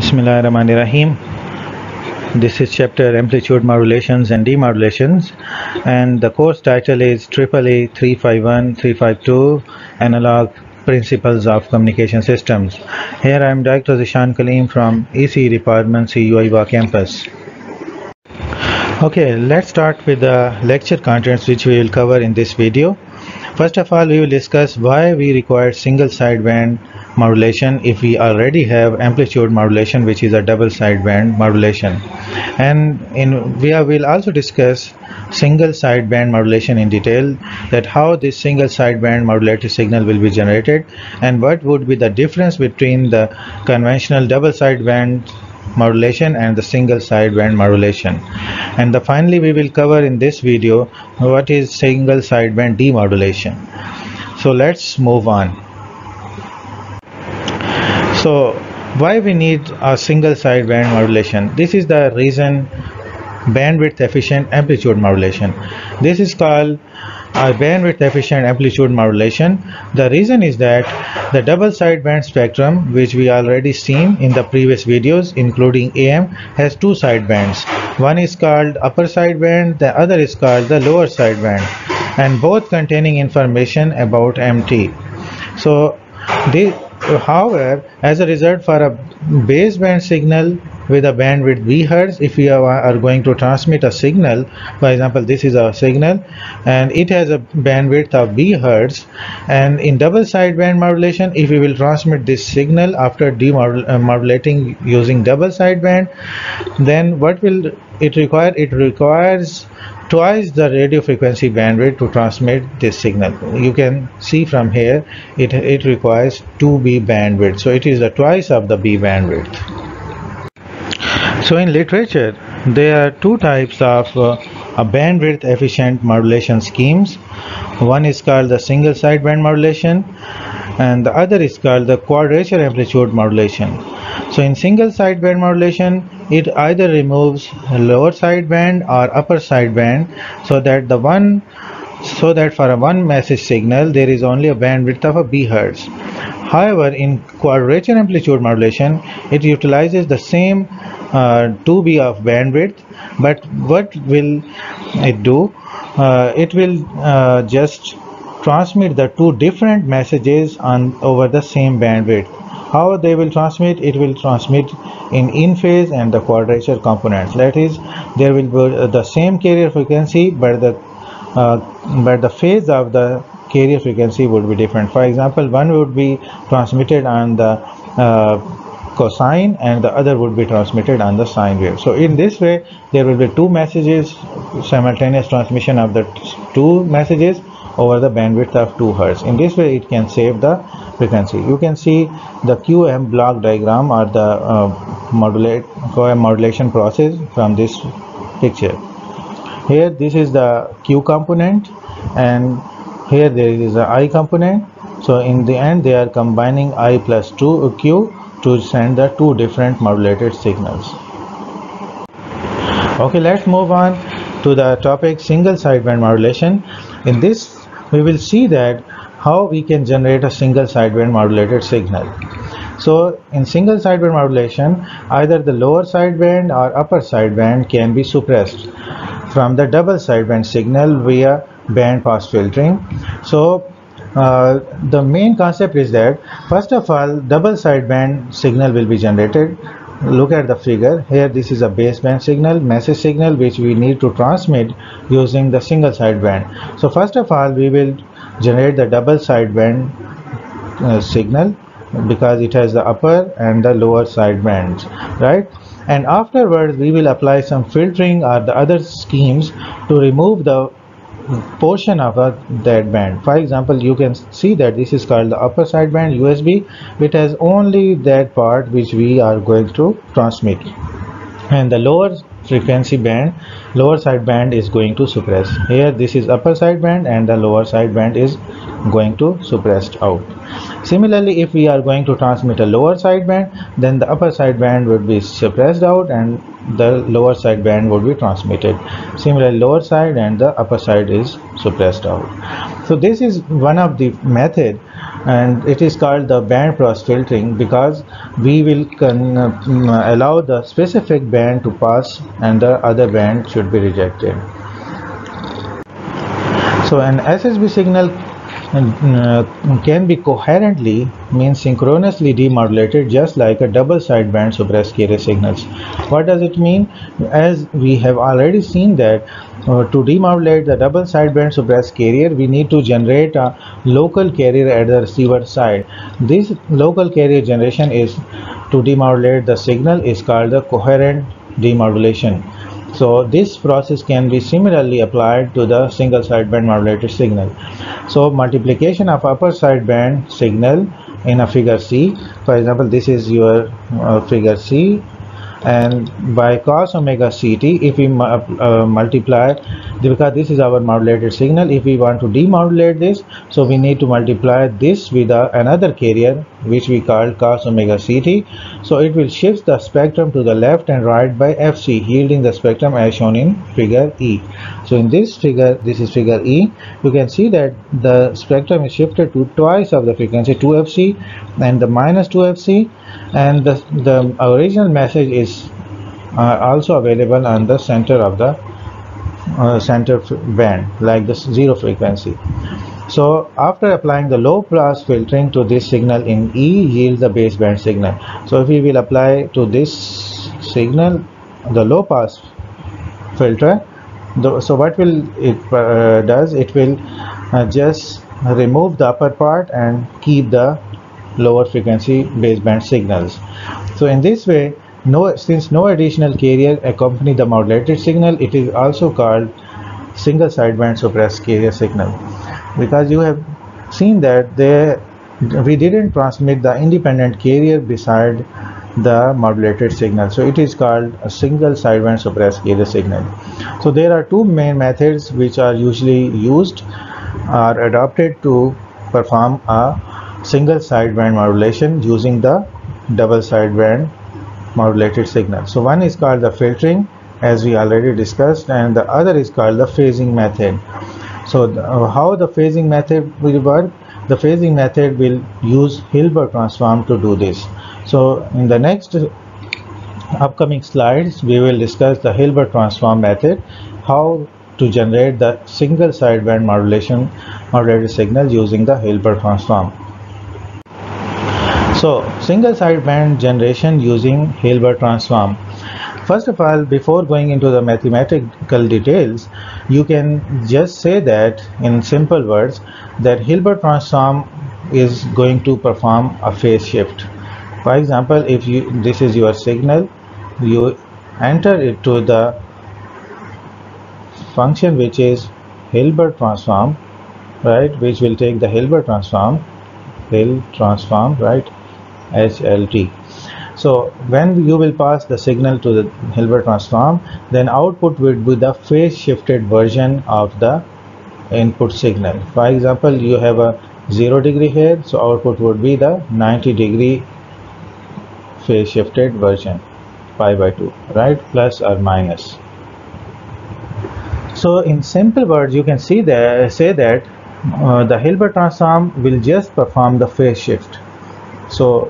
Bismillahirrahmanirrahim. This is chapter amplitude modulations and demodulations, and the course title is EEE 351-352 Analog Principles of Communication Systems. Here I am Dr. Zishan Kaleem from ECE Department, CU Iwa campus. Okay, let's start with the lecture contents which we will cover in this video. First of all, we will discuss why we require single sideband modulation if we already have amplitude modulation, which is a double sideband modulation, and we will also discuss single sideband modulation in detail, that how this single sideband modulated signal will be generated and what would be the difference between the conventional double sideband modulation and the single sideband modulation. And finally we will cover in this video what is single sideband demodulation. So let's move on. So why we need a single sideband modulation? This is the reason: bandwidth efficient amplitude modulation. This is called a bandwidth efficient amplitude modulation. The reason is that the double sideband spectrum, which we already seen in the previous videos including AM, has two sidebands. One is called upper sideband, the other is called the lower sideband, and both containing information about MT. So however, as a result, for a baseband signal with a bandwidth bHz, if we are going to transmit a signal, for example this is a signal and it has a bandwidth of bHz, and in double sideband modulation, if we will transmit this signal after demodulating using double sideband, then what will it require? It requires twice the radio frequency bandwidth to transmit this signal. You can see from here it requires 2B bandwidth, so it is the twice of the B bandwidth. So in literature there are two types of a bandwidth efficient modulation schemes. One is called the single sideband modulation and the other is called the quadrature amplitude modulation. So in single sideband modulation, it either removes lower sideband or upper sideband, so that for a one message signal there is only a bandwidth of a bHz. However, in quadrature amplitude modulation, it utilizes the same 2B of bandwidth, but what will it do? It will just transmit the two different messages over the same bandwidth. How they will transmit? It will transmit in phase and the quadrature components. That is, there will be the same carrier frequency, but the phase of the carrier frequency would be different. For example, one would be transmitted on the cosine and the other would be transmitted on the sine wave. So in this way there will be two messages, simultaneous transmission of the two messages over the bandwidth of 2 Hz. In this way it can save the frequency. You can see the QM block diagram or the QM modulation process from this picture. Here this is the Q component and here there is the I component. So in the end they are combining I plus 2Q to send the two different modulated signals. Okay, let's move on to the topic single sideband modulation. In this we will see that how we can generate a single sideband modulated signal. So in single sideband modulation, either the lower sideband or upper sideband can be suppressed from the double sideband signal via band pass filtering. So the main concept is that first of all, double sideband signal will be generated. Look at the figure here. This is a baseband signal, message signal, which we need to transmit using the single sideband. So first of all we will generate the double sideband signal because it has the upper and the lower sidebands, right? And afterwards we will apply some filtering or the other schemes to remove the portion of that band. For example, you can see that this is called the upper sideband USB. It has only that part which we are going to transmit, and the lower frequency band, lower sideband, is going to suppress. Here this is upper sideband and the lower sideband is going to suppressed out. Similarly, if we are going to transmit a lower sideband, then the upper sideband would be suppressed out and the lower sideband would be transmitted. Similarly, lower side and the upper side is suppressed out. So this is one of the method and it is called the band cross filtering because we will allow the specific band to pass and the other band should be rejected. So an SSB signal can be coherently, means synchronously demodulated just like a double sideband suppressed carrier signals. What does it mean? As we have already seen that to demodulate the double sideband suppressed carrier, we need to generate a local carrier at the receiver side. This local carrier generation is to demodulate the signal is called the coherent demodulation. So this process can be similarly applied to the single sideband modulated signal. So multiplication of upper sideband signal in a figure C, for example, this is your figure C, and by cos omega ct, if we multiply, because this is our modulated signal, if we want to demodulate this, so we need to multiply this with another carrier which we call cos omega ct. So it will shift the spectrum to the left and right by fc, yielding the spectrum as shown in figure E. So in this figure, this is figure E, you can see that the spectrum is shifted to twice of the frequency 2fc and the minus 2fc, and the original message is also available on the center of the center band, like the zero frequency. So after applying the low pass filtering to this signal in E, yields the baseband signal. So if we will apply to this signal the low pass filter, so what will it does, it will just remove the upper part and keep the lower frequency baseband signals. So in this way, since no additional carrier accompany the modulated signal, it is also called single sideband suppressed carrier signal, because you have seen that we didn't transmit the independent carrier beside the modulated signal, so it is called a single sideband suppressed carrier signal. So there are two main methods which are usually used or adopted to perform a single sideband modulation using the double sideband modulated signal. So one is called the filtering, as we already discussed, and the other is called the phasing method. So how the phasing method will work? The phasing method will use Hilbert transform to do this. So in the next upcoming slides, we will discuss the Hilbert transform method, how to generate the single sideband modulated signal using the Hilbert transform. So single sideband generation using Hilbert transform. First of all, before going into the mathematical details, you can just say that in simple words that Hilbert transform is going to perform a phase shift. For example, if this is your signal, you enter it to the function which is Hilbert transform, right, which will take the Hilbert transform, right, HLT. So when you will pass the signal to the Hilbert transform, then output will be the phase shifted version of the input signal. For example, you have a 0 degree here, so output would be the 90 degree phase shifted version, pi by 2, right, plus or minus. So in simple words, you can say that the Hilbert transform will just perform the phase shift. So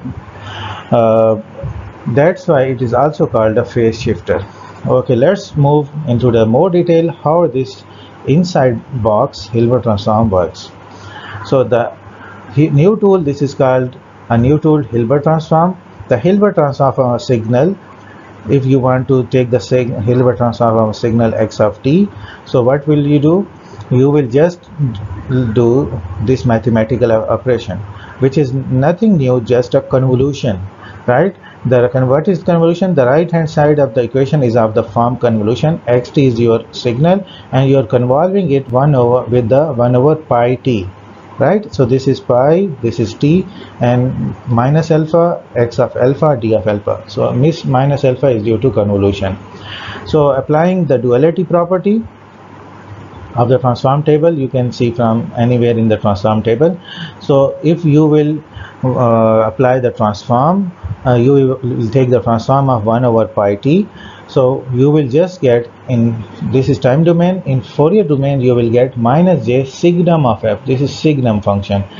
that's why it is also called a phase shifter. Okay, let's move into the more detail how this inside box Hilbert transform works. So the new tool, this is called a new tool, Hilbert transform. The Hilbert transform signal, if you want to take the Hilbert transform signal x of t, so what will you do? You will just do this mathematical operation, which is nothing new, just a convolution, right? What is convolution? The right hand side of the equation is of the form convolution. Xt is your signal and you are convolving it 1 over pi t, right? So this is pi, this is t, and minus alpha, x of alpha, d of alpha. So minus alpha is due to convolution. So applying the duality property of the transform table, you can see from anywhere in the transform table. So if you will apply the transform, you will take the transform of 1 over pi t. So you will just get, in this is time domain, in Fourier domain you will get minus j signum of f. This is signum function.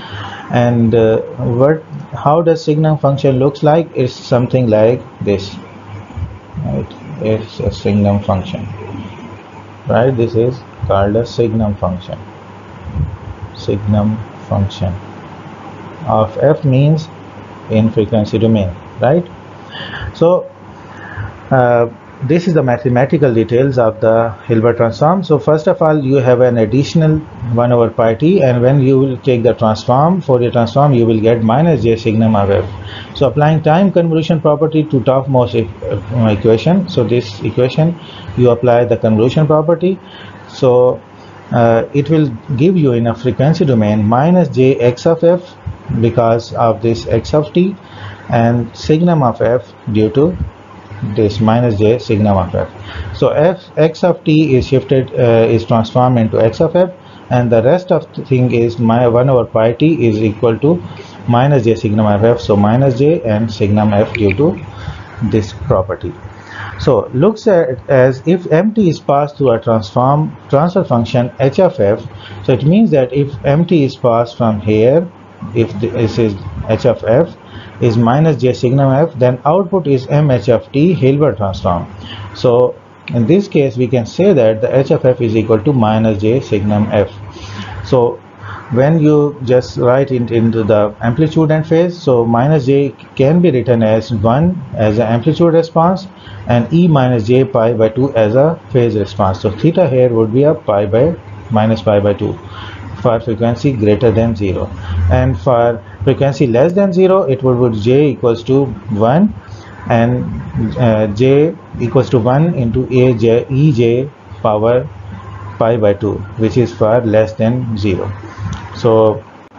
And how does signum function looks like? It's something like this, right? It's a signum function, right? This is called a signum function. Signum function of f means in frequency domain, right? So this is the mathematical details of the Hilbert transform. So first of all, you have an additional 1 over pi t, and when you will take the transform, Fourier transform, you will get minus j signum of f. So applying time convolution property to topmost equation, so this equation you apply the convolution property, so it will give you in a frequency domain minus j x of f because of this x of t, and signum of f due to this minus j signum of f. So x of t is shifted, is transformed into x of f, and the rest of the thing is my 1 over pi t is equal to minus j signum of f. So minus j and signum f due to this property. So looks at as if mt is passed through a transfer function h of f. So it means that if mt is passed from here, if this is h of f is minus j signum f, then output is mh of t Hilbert transform. So in this case we can say that the h of f is equal to minus j signum f. So when you just write it into the amplitude and phase, so minus j can be written as 1 as an amplitude response and e minus j pi by 2 as a phase response. So theta here would be a pi by minus pi by 2 for frequency greater than 0, and for frequency less than 0 it would be j equals to 1 and j equals to 1 into ej power pi by 2, which is for less than 0. So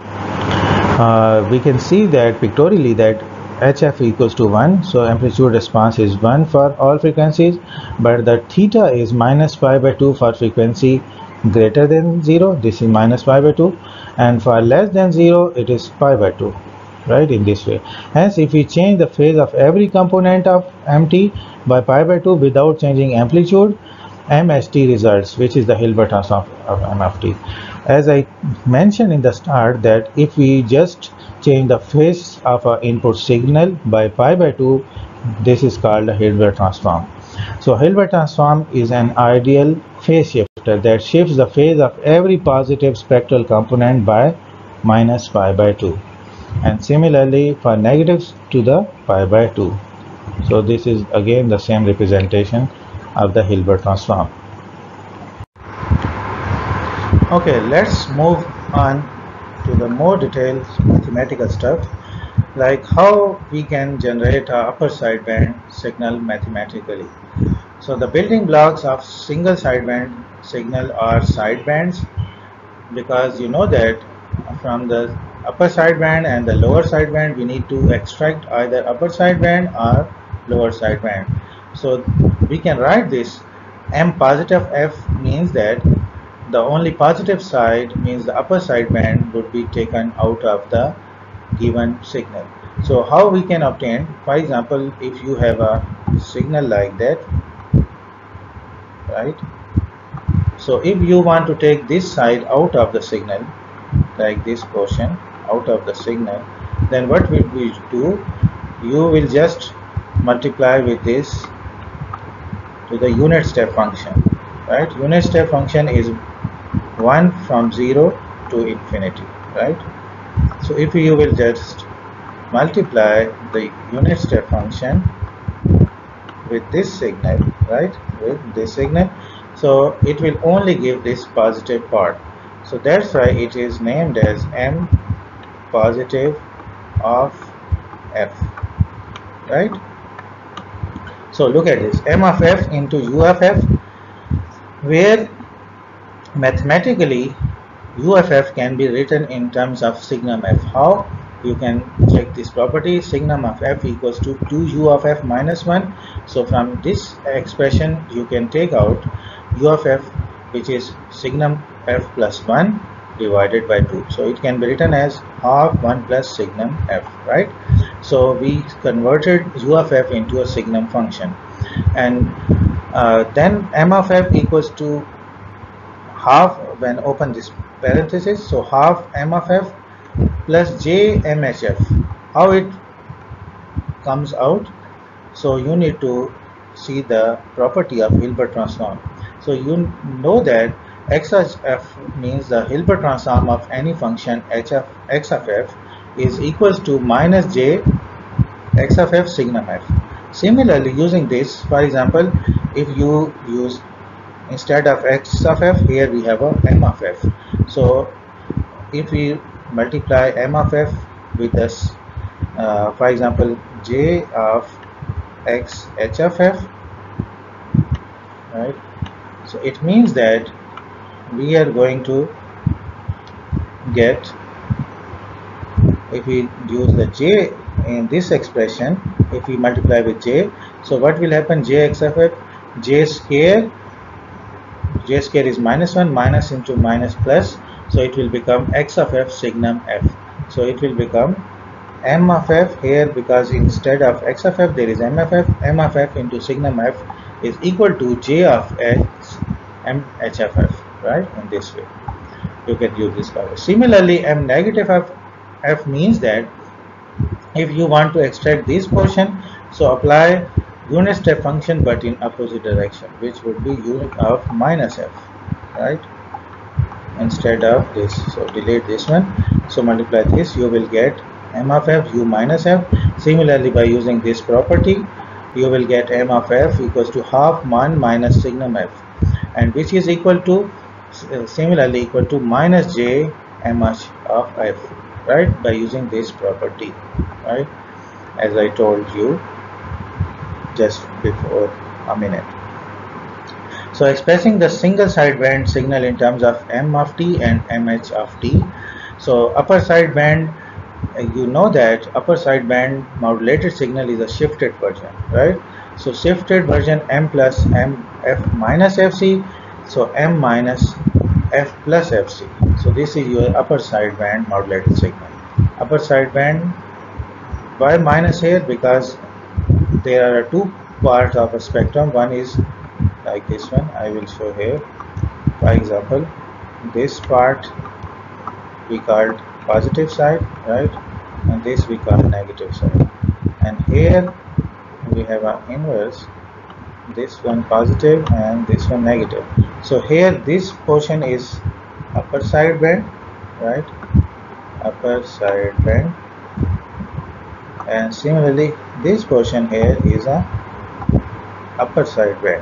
we can see that pictorially that hf equals to 1, so amplitude response is 1 for all frequencies, but the theta is minus pi by 2 for frequency greater than 0, this is minus pi by 2, and for less than 0 it is pi by 2, right, in this way. Hence if we change the phase of every component of mt by pi by 2 without changing amplitude, mht results, which is the Hilbert transform of mft. As I mentioned in the start that if we just change the phase of our input signal by pi by 2, this is called a Hilbert transform. So Hilbert transform is an ideal phase shifter that shifts the phase of every positive spectral component by minus pi by 2, and similarly for negatives to the pi by 2. So this is again the same representation of the Hilbert transform. Okay, let's move on to the more detailed mathematical stuff, like how we can generate a upper sideband signal mathematically. So the building blocks of single sideband signal are sidebands, because you know that from the upper sideband and the lower sideband we need to extract either upper sideband or lower sideband. So we can write this m positive f means that the only positive side means the upper sideband would be taken out of the given signal. So how we can obtain, for example, if you have a signal like that, right? So if you want to take this side out of the signal, like this portion out of the signal, then what will we do? You will just multiply with this to the unit step function, right? Unit step function is 1 from 0 to infinity, right? So if you will just multiply the unit step function with this signal, right, with this signal, so it will only give this positive part. So that's why it is named as m positive of f, right? So look at this, m of f into u of f, where mathematically u of f can be written in terms of signum f. How? You can check this property, signum of f equals to 2u of f minus 1. So from this expression you can take out u of f, which is signum f plus 1 divided by 2. So it can be written as half 1 plus signum f, right? So we converted u of f into a signum function, and then m of f equals to half, when open this parenthesis, so half m of f plus J MHF. How it comes out? So you need to see the property of Hilbert transform. So you know that x of f means the Hilbert transform of any function h of x of f is equals to minus j x of f signum f. Similarly, using this, for example, if you use instead of x of f, here we have a m of f. So if we multiply m of f with this, for example, j of x h of f, right? So it means that we are going to get, if we use the j in this expression, if we multiply with j, so what will happen? Jx of f, j square is minus 1, minus into minus plus, so it will become x of f signum f. So it will become m of f here, because instead of x of f there is m of f into signum f is equal to j of x m h of f, right? In this way you can use this power. Similarly, m negative of f means that if you want to extract this portion, so apply unit step function but in opposite direction, which would be unit of minus f, right, instead of this. So delete this one, so multiply this, you will get m of f u minus f. Similarly, by using this property, you will get m of f equals to half 1 minus signum f, and which is equal to similarly equal to minus j m h of f, right, by using this property, right, as I told you just before a minute. So expressing the single sideband signal in terms of m of t and mh of t. So upper sideband, you know that upper sideband modulated signal is a shifted version, right? So shifted version m plus m f minus fc, so m minus f plus fc. So this is your upper sideband modulated signal. Upper sideband, why minus here? Because there are two parts of a spectrum. One is like this one, I will show here. For example, this part we called positive side, right, and this we call negative side, and here we have an inverse, this one positive and this one negative. So here this portion is upper sideband, right, upper sideband, and similarly this portion here is a upper sideband.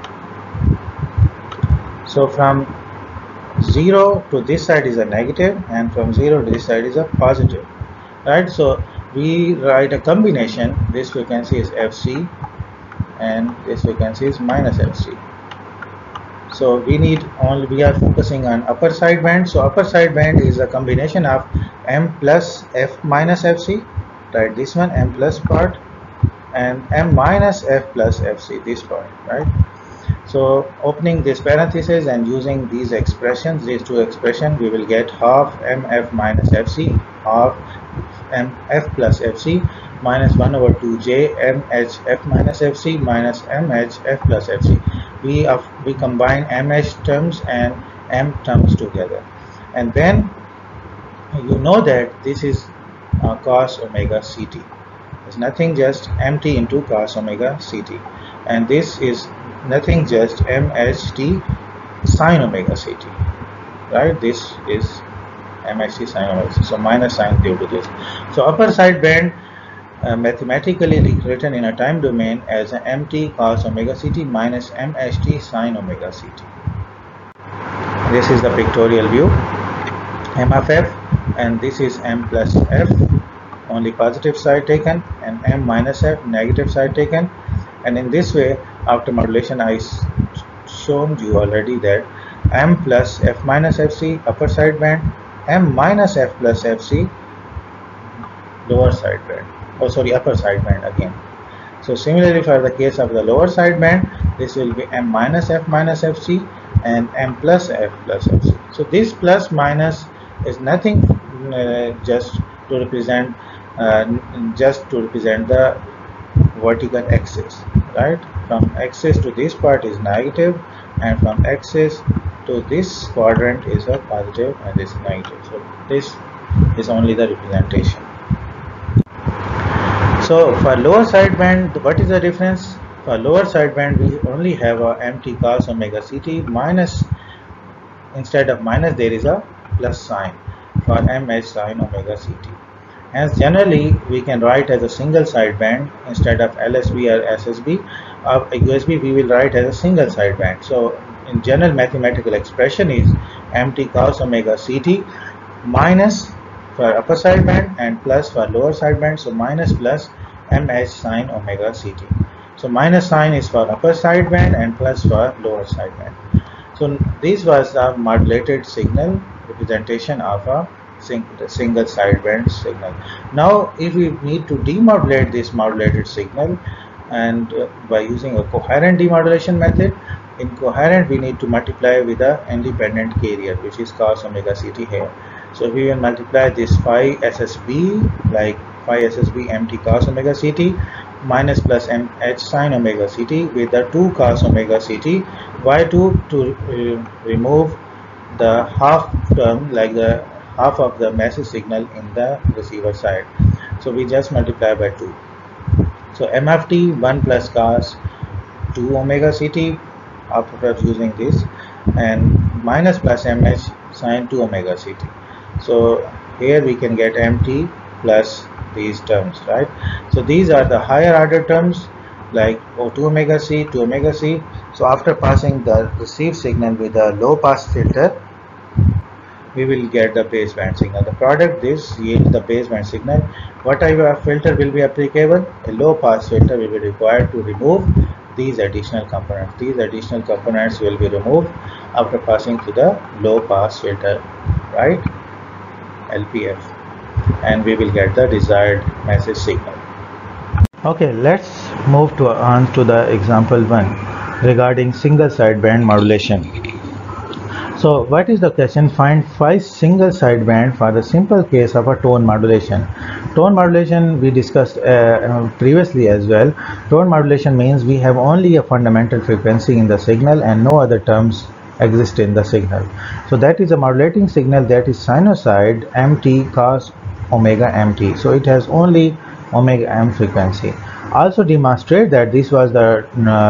So from 0 to this side is a negative, and from 0 to this side is a positive, right? So we write a combination. This frequency is fc and this frequency is minus fc. So we are focusing on upper sideband. So upper sideband is a combination of m plus f minus fc, right, this one m plus part, and m minus f plus fc, this part, right? So opening this parenthesis and using these expressions, these two expressions, we will get half mf minus fc, half mf plus fc, minus 1 over 2j mh f minus fc minus mh f plus fc. We combine mh terms and m terms together, and then you know that this is cos omega ct. It's nothing just mt into cos omega ct, and this is nothing just mht sine omega ct, right? This is mht sine omega ct, so minus sign due to this. So upper sideband mathematically written in a time domain as mt cos omega ct minus mht sine omega ct. This is the pictorial view, m of f, and this is m plus f, only positive side taken, and m minus f, negative side taken. And in this way, after modulation, I shown you already that m plus f minus fc upper sideband, m minus f plus fc lower sideband, oh sorry, upper sideband again. So similarly for the case of the lower sideband, this will be m minus f minus fc and m plus f plus fc. So this plus minus is nothing, just to represent the vertical axis, right? From axis to this part is negative, and from axis to this quadrant is a positive, and this is negative. So this is only the representation. So for lower sideband, what is the difference? For lower sideband, we only have a empty cos omega ct minus, instead of minus there is a plus sign for mh sin omega ct. Hence generally we can write as a single sideband instead of LSB or SSB. Of USB we will write as a single sideband. So in general mathematical expression is empty cos omega ct minus for upper sideband and plus for lower sideband. So minus plus mh sin omega ct. So minus sign is for upper sideband and plus for lower sideband. So this was a modulated signal representation of a single sideband signal. Now if we need to demodulate this modulated signal, and by using a coherent demodulation method, in coherent we need to multiply with a independent carrier, which is cos omega ct here. So we will multiply this phi SSB, like phi SSB empty cos omega ct minus plus mh sin omega ct with the 2 cos omega ct. Why 2? To remove the half term, like the half of the message signal in the receiver side. So we just multiply by 2. So MFT 1 plus cos 2 omega ct after using this, and minus plus mh sin 2 omega ct. So here we can get MT plus these terms, right? So these are the higher order terms, like 2 omega c, 2 omega c. So after passing the received signal with a low pass filter, we will get the baseband signal. The product this yields the baseband signal. What type of filter will be applicable? A low pass filter will be required to remove these additional components. These additional components will be removed after passing to the low pass filter, right? LPF, and we will get the desired message signal. Okay, let's move on to the example 1 regarding single sideband modulation. So what is the question? Find 5 single sideband for the simple case of a tone modulation. Tone modulation we discussed previously as well. Tone modulation means we have only a fundamental frequency in the signal and no other terms exist in the signal. So that is a modulating signal, that is sinusoid mt cos omega mt. So it has only omega m frequency. Also demonstrate that this was the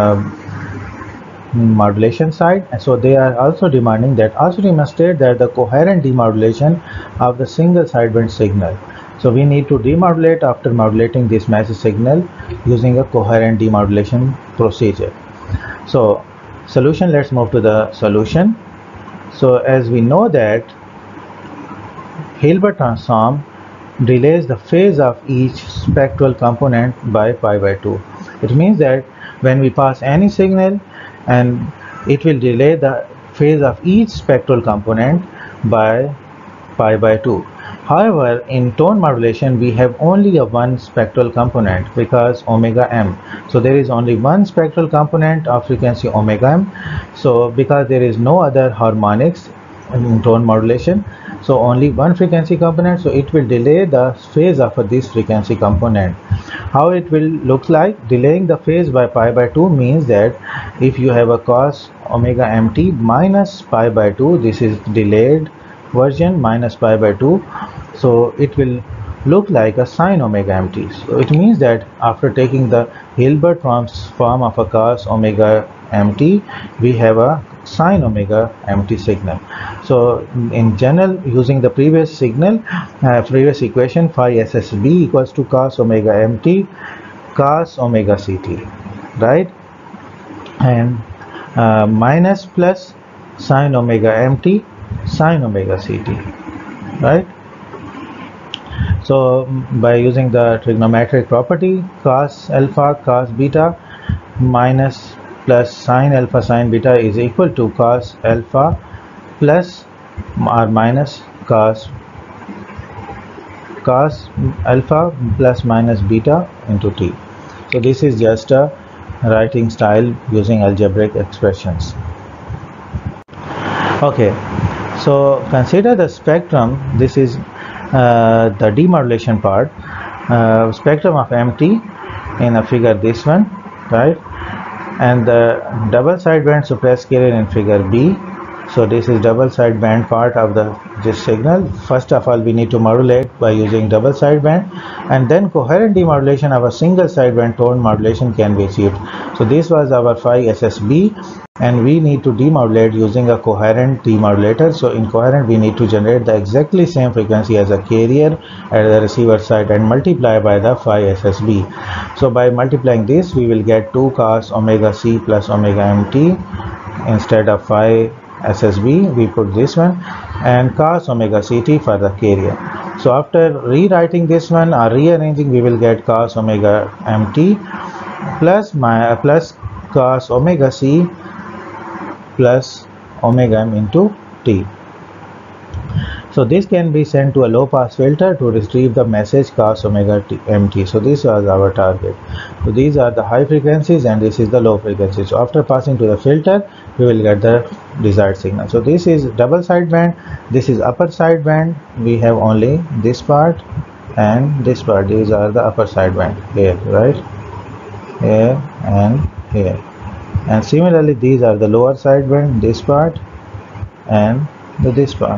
modulation side, and so they are also demanding that also demonstrate that the coherent demodulation of the single sideband signal. So we need to demodulate after modulating this message signal using a coherent demodulation procedure. So solution, let's move to the solution. So as we know that Hilbert transform delays the phase of each spectral component by pi by 2. It means that when we pass any signal, and it will delay the phase of each spectral component by pi by 2. However, in tone modulation we have only a one spectral component because omega m. So there is only one spectral component of frequency omega m. So because there is no other harmonics in tone modulation, so only one frequency component, so it will delay the phase of this frequency component. How it will look like? Delaying the phase by pi by 2 means that if you have a cos omega mt minus pi by 2, this is delayed version minus pi by 2, so it will look like a sin omega mt. So it means that after taking the Hilbert transform of a cos omega mt, we have a sin omega mt signal. So in general, using the previous signal, previous equation, phi SSB equals to cos omega mt cos omega ct, right? And minus plus sin omega mt sin omega ct, right? So by using the trigonometric property, cos alpha cos beta minus plus sin alpha sin beta is equal to cos alpha plus or minus cos alpha plus minus beta into t. So this is just a writing style using algebraic expressions. Okay, so consider the spectrum. This is the demodulation part, spectrum of mt in a figure, this one, right? And the double sideband suppressed carrier in figure B. So this is double sideband part of this signal. First of all, we need to modulate by using double sideband, and then coherent demodulation of a single sideband tone modulation can be achieved. So this was our phi SSB, and we need to demodulate using a coherent demodulator. So in coherent, we need to generate the exactly same frequency as a carrier at the receiver side and multiply by the phi SSB. So by multiplying this, we will get 2 cos omega c plus omega mt. Instead of phi SSB, we put this one, and cos omega ct for the carrier. So after rewriting this one or rearranging, we will get cos omega mt plus cos omega c plus omega m into t. So this can be sent to a low pass filter to retrieve the message cos omega mt. So this was our target. So these are the high frequencies and this is the low frequency. So after passing to the filter, we will get the desired signal. So this is double sideband, this is upper sideband. We have only this part and this part. These are the upper sideband here, right? Here and here. And similarly, these are the lower sideband, this part and this part.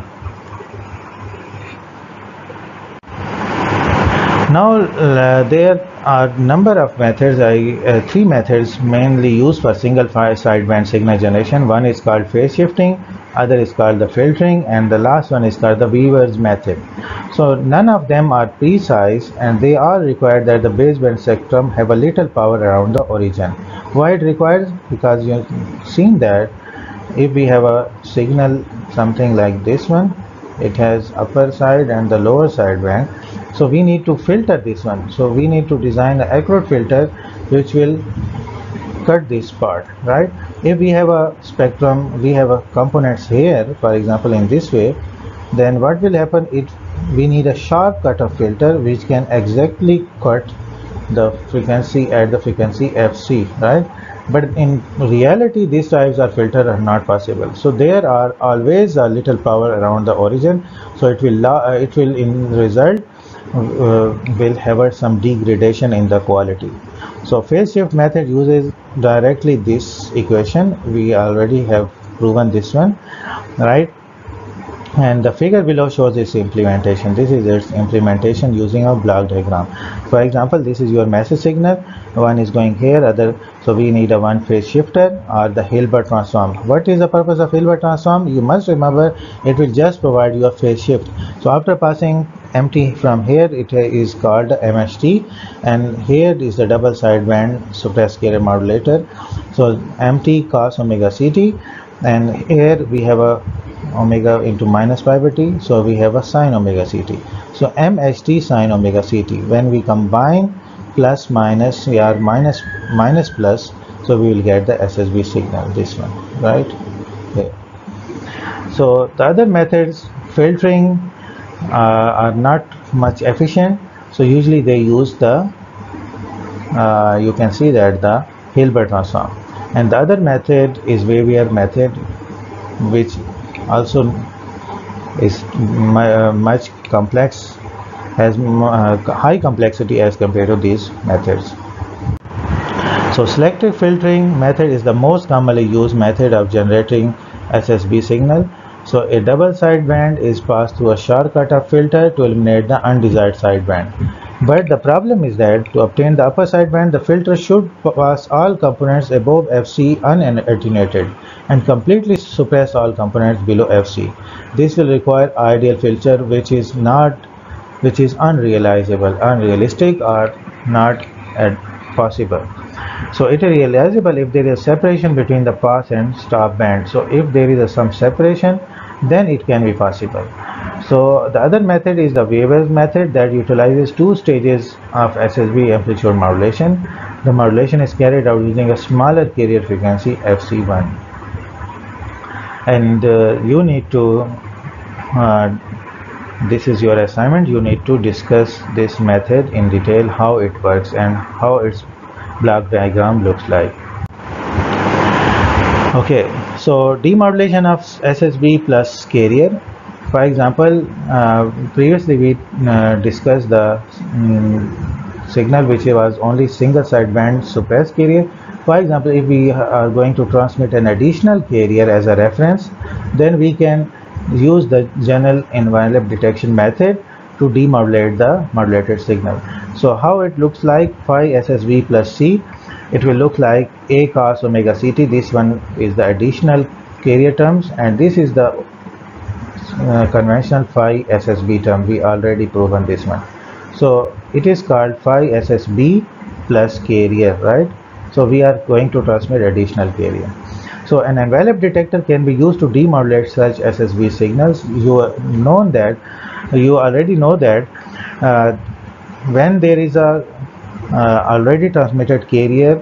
Now there are number of methods, three methods mainly used for single sideband signal generation. One is called phase shifting, other is called the filtering, and the last one is called the Weaver's method. So none of them are precise, and they all require that the baseband spectrum have a little power around the origin. Why it requires? Because you have seen that if we have a signal something like this one, it has upper side and the lower sideband. So we need to filter this one. So we need to design an accurate filter which will cut this part, right? If we have a spectrum, we have a components here, for example, in this way, then what will happen? We need a sharp cutoff filter which can exactly cut the frequency at the frequency FC, right? But in reality, these types of filter are not possible. So there are always a little power around the origin. So it will in result will have some degradation in the quality. So phase shift method uses directly this equation. We already have proven this one, right? And the figure below shows its implementation. This is its implementation using a block diagram. For example, this is your message signal. One is going here, other. So we need a one phase shifter or the Hilbert transform. What is the purpose of Hilbert transform? You must remember it will just provide you a phase shift. So after passing MT from here, it is called MST, and here is the double sideband suppressed carrier modulator. So MT cos omega CT, and here we have a omega into minus pi by t, so we have a sine omega CT. So MHT sine omega CT. When we combine plus minus or minus plus, so we will get the SSB signal, this one, right here. So the other methods, filtering, are not much efficient. So usually they use the you can see that the Hilbert transform, and the other method is Weaver method, which also is much complex, has high complexity as compared to these methods. So selective filtering method is the most commonly used method of generating SSB signal. So a double sideband is passed through a sharp cutoff filter to eliminate the undesired sideband. But the problem is that to obtain the upper sideband, the filter should pass all components above FC unattenuated and completely suppress all components below FC. This will require ideal filter which is unrealizable, unrealistic, or not possible. So it is realizable if there is separation between the pass and stop band. So if there is some separation, then it can be possible. So the other method is the Weaver's method that utilizes two stages of SSB amplitude modulation. The modulation is carried out using a smaller carrier frequency FC1, and you need to this is your assignment. You need to discuss this method in detail, how it works and how its block diagram looks like. Okay, so demodulation of SSB plus carrier. For example, previously we discussed the signal which was only single sideband suppressed carrier. For example, if we are going to transmit an additional carrier as a reference, then we can use the general envelope detection method to demodulate the modulated signal. So how it looks like, phi SSB plus C, it will look like A cos omega CT. This one is the additional carrier terms, and this is the conventional phi SSB term. We already proven this one. So it is called phi SSB plus carrier, right? So we are going to transmit additional carrier. So an envelope detector can be used to demodulate such SSB signals. You already know that when there is a already transmitted carrier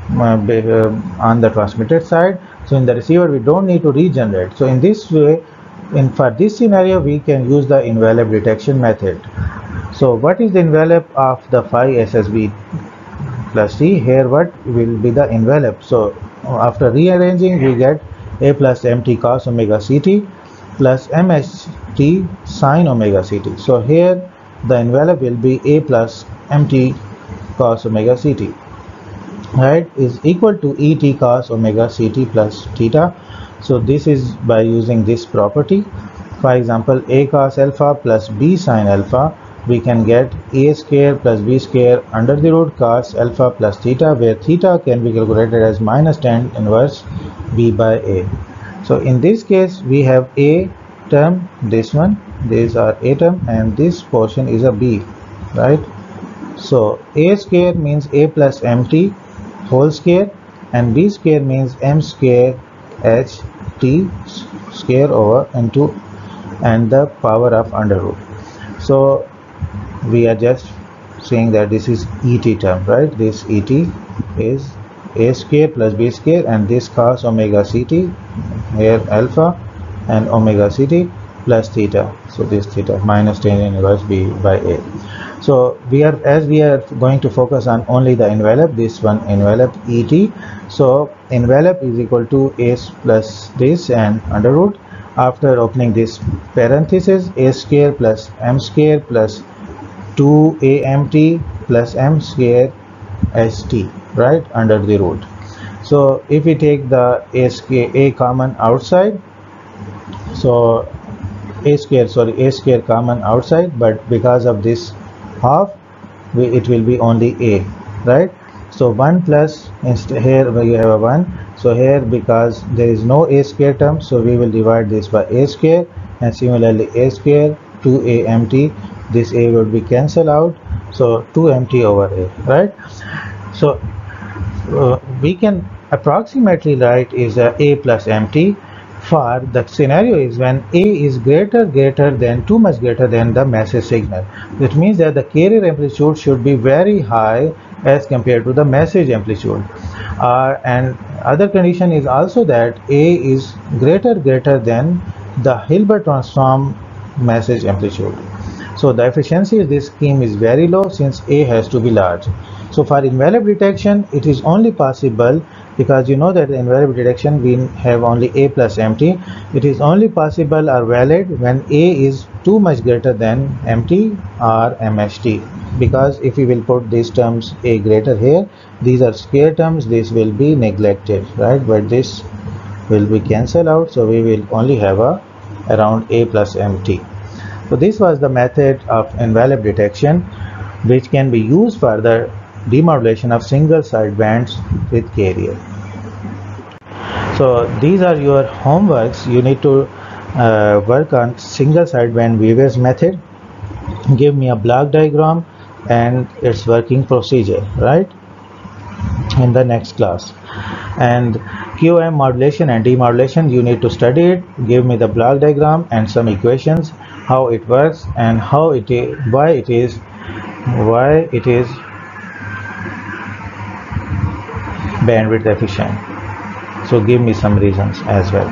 on the transmitted side, so in the receiver we don't need to regenerate. So in this way, for this scenario, we can use the envelope detection method. So what is the envelope of the phi SSB plus C? Here what will be the envelope? So after rearranging, we get A plus MT cos omega CT plus MHT sin omega CT. So here the envelope will be A plus MT cos omega CT, right, is equal to ET cos omega CT plus theta. So this is by using this property. For example, A cos alpha plus B sin alpha, we can get A square plus B square under the root cos alpha plus theta, where theta can be calculated as minus tan inverse B by A. So in this case, we have A term, this one, these are A term, and this portion is a B, right? So A square means A plus MT whole square, and B square means M square H T square over into and the power of under root. So we are just saying that this is ET term, right? This ET is A square plus B square, and this cos omega CT, here alpha, and omega CT plus theta. So this theta minus tan inverse B by A. So we are going to focus on only the envelope, this one envelope ET. So envelope is equal to A plus this and under root. After opening this parenthesis, A square plus M square plus 2AMT plus M square ST, right, under the root. So if we take the A common outside, so A square common outside, but because of this half, it will be only A, right? So 1 plus, here we have a 1, so here because there is no A square term, so we will divide this by A square, and similarly A square 2AMT, this A would be cancelled out, so 2MT over A, right? So we can approximately write is A plus MT for the scenario is when A is greater than, too much greater than the message signal. Which means that the carrier amplitude should be very high as compared to the message amplitude. And other condition is also that A is greater than the Hilbert transform message amplitude. So the efficiency of this scheme is very low since A has to be large. So for envelope detection, it is only possible, because you know that in envelope detection we have only A plus MT. It is only possible or valid when A is too much greater than MT or MHT, because if we will put these terms A greater here, these are square terms, this will be neglected, right? But this will be cancelled out, so we will only have around A plus MT. So this was the method of envelope detection, which can be used for the demodulation of single sidebands with carrier. So these are your homeworks. You need to work on single sideband Weaver's method. Give me a block diagram and its working procedure, right, in the next class. And QM modulation and demodulation, you need to study it. Give me the block diagram and some equations, how it works and how it is, why it is bandwidth efficient. So give me some reasons as well.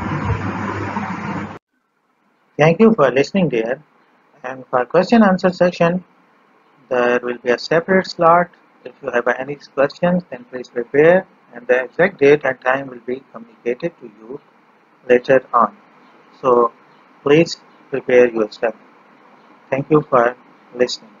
Thank you for listening dear, and for question answer section there will be a separate slot. If you have any questions, then please prepare, and the exact date and time will be communicated to you later on. So please prepare yourself. Thank you for listening.